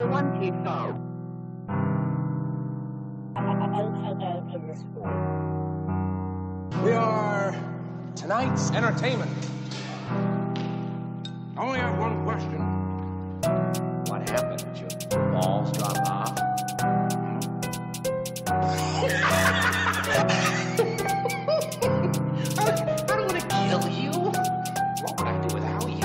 124. AKA in the school. We are tonight's entertainment. I only have one question. What happened? Did your balls drop off? I don't want to kill you. What would I do without you?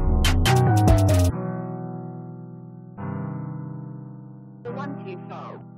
The 124.